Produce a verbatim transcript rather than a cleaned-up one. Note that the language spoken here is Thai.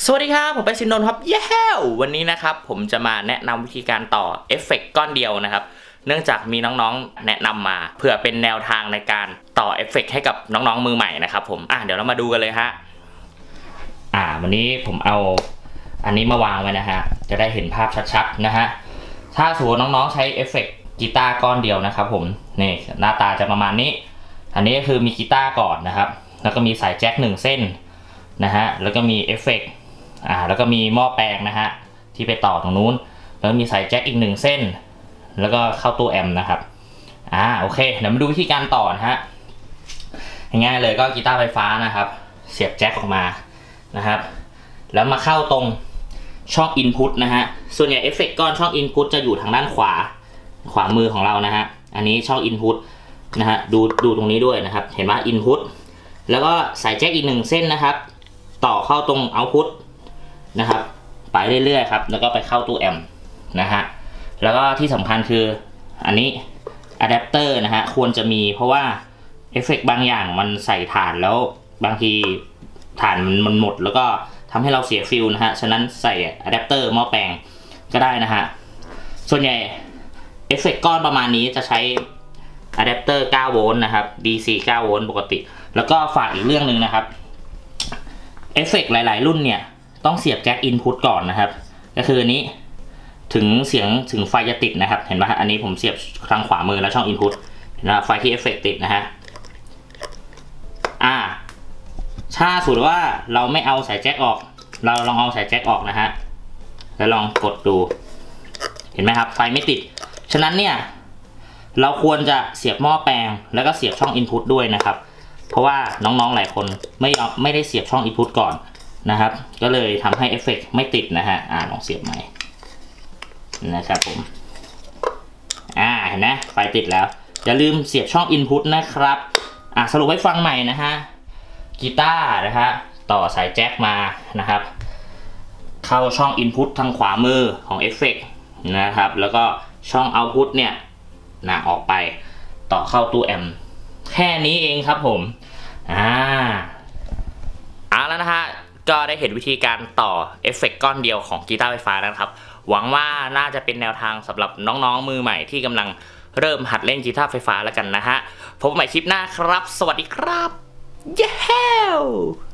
สวัสดีครับผมเป็นซินนนท์ครับเย้วันนี้นะครับผมจะมาแนะนำวิธีการต่อเอฟเฟกต์ก้อนเดียวนะครับเนื่องจากมีน้องๆแนะนำมาเพื่อเป็นแนวทางในการต่อเอฟเฟกต์ให้กับน้องๆมือใหม่นะครับผมอ่ะเดี๋ยวเรามาดูกันเลยฮะอ่าวันนี้ผมเอาอันนี้มาวางไว้นะฮะจะได้เห็นภาพชัดๆนะฮะถ้าสมมติน้องๆใช้เอฟเฟกต์กีตาร์ก้อนเดียวนะครับผมนี่หน้าตาจะประมาณนี้อันนี้ก็คือมีกีตาร์ก่อนนะครับแล้วก็มีสายแจ็คหนึ่งเส้นนะฮะแล้วก็มีเอฟเฟกต์อ่าแล้วก็มีหม้อแปลงนะฮะที่ไปต่อตรงนู้นแล้วมีสายแจ็คอีกหนึ่งเส้นแล้วก็เข้าตัวแอมป์นะครับอ่าโอเคเดี๋ยวมาดูวิธีการต่อนะฮะง่ายๆเลยก็กีตาร์ไฟฟ้านะครับเสียบแจ็คออกมานะครับแล้วมาเข้าตรงช่อง Input นะฮะส่วนใหญ่เอฟเฟกต์ก้อนช่อง Input จะอยู่ทางด้านขวาขวามือของเรานะฮะอันนี้ช่อง Input นะฮะดูดูตรงนี้ด้วยนะครับเห็นไหม Input แล้วก็สายแจ็คอีกหนึ่งเส้นนะครับต่อเข้าตรง Output นะครับไปเรื่อยๆครับแล้วก็ไปเข้าตู้แอมป์นะฮะแล้วก็ที่สำคัญคืออันนี้อะแดปเตอร์นะฮะควรจะมีเพราะว่าเอฟเฟกต์บางอย่างมันใส่ถ่านแล้วบางทีถ่านมันหมดแล้วก็ทำให้เราเสียฟิลนะฮะฉะนั้นใส่อะแดปเตอร์หม้อแปลงก็ได้นะฮะส่วนใหญ่เอฟเฟกต์ก้อนประมาณนี้จะใช้อะแดปเตอร์เก้าโวลต์นะครับ ดี ซี เก้าโวลต์ปกติแล้วก็ฝากอีกเรื่องหนึ่งนะครับเอฟเฟกต์หลายๆรุ่นเนี่ยต้องเสียบแจ็คอินพุตก่อนนะครับก็คืออันนี้ถึงเสียงถึงไฟจะติดนะครับเห็นไหมอันนี้ผมเสียบทางขวามือแล้วช่องอินพุตนะไฟที่เอฟเฟกต์ติดนะฮะอ่าถ้าสมมติว่าเราไม่เอาสายแจ็คออกเราลองเอาสายแจ็คออกนะฮะแล้วลองกดดูเห็นไหมครับไฟไม่ติดฉะนั้นเนี่ยเราควรจะเสียบหม้อแปลงแล้วก็เสียบช่องอินพุตด้วยนะครับเพราะว่าน้องๆหลายคนไม่ไม่ได้เสียบช่องอินพุตก่อนนะครับก็เลยทำให้เอฟเฟกต์ไม่ติดนะฮะอ่าลองเสียบใหม่นะครับผมอ่าเห็นไหมไฟติดแล้วอย่าลืมเสียบช่อง Input นะครับอ่าสรุปให้ฟังใหม่นะฮะกีตาร์นะฮะต่อสายแจ็คมานะครับเข้าช่อง Input ทางขวามือของเอฟเฟกต์นะครับแล้วก็ช่อง Output เนี่ยนะออกไปต่อเข้าตู้แอมป์แค่นี้เองครับผมอ่าเอาแล้วนะฮะก็ได้เห็นวิธีการต่อเอฟเฟกต์ก้อนเดียวของกีตาร์ไฟฟ้านะครับหวังว่าน่าจะเป็นแนวทางสำหรับน้องๆมือใหม่ที่กำลังเริ่มหัดเล่นกีตาร์ไฟฟ้าแล้วกันนะฮะพบกันใหม่คลิปหน้าครับสวัสดีครับเย้